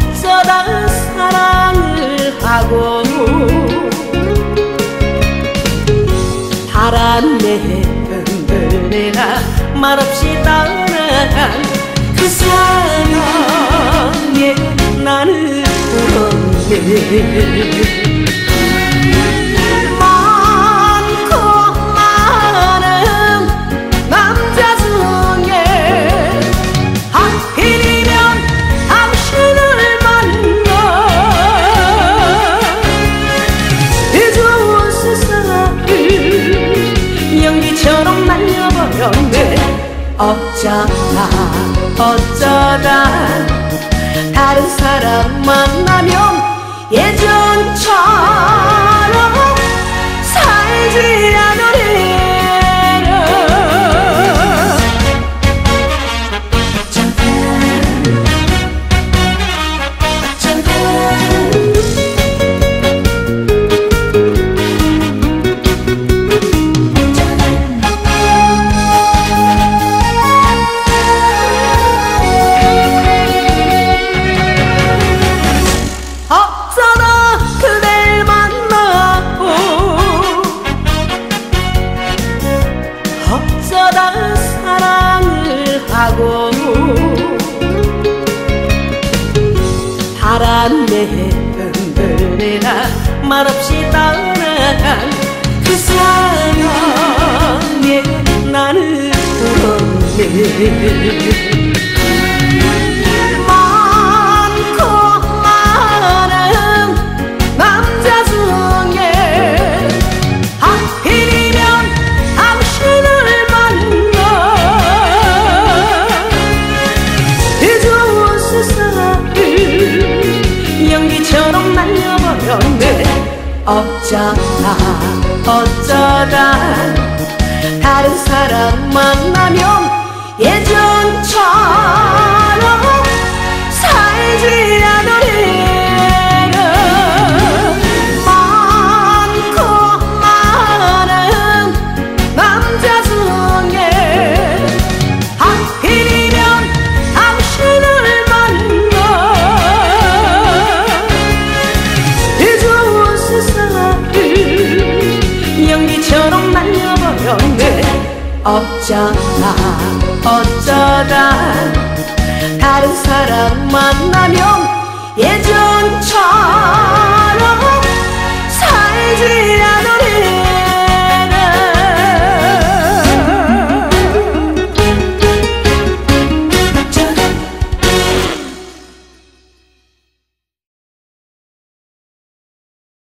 어쩌다 사랑을 하고 바람에 흔들리나 말없이 떠나간 그 사랑에 나는 울었네. 연기처럼 날려버렸네. 어쩌다 다른 사람 만나면 예전처럼 살지 않으리라. 어쩌다 사랑을 하고 바람에 흔들리나 말없이 떠나간 그 사랑에 나는 울었네. 연기처럼 날려버렸네. 어쩌다 다른 사람 만나면 예전처럼 살지 않으리라. 많고 많은 남자 중에 하필이면 당신을 만나 연기처럼 날려버렸네. 어쩌다 다른 사람 만나면 예전처럼 살지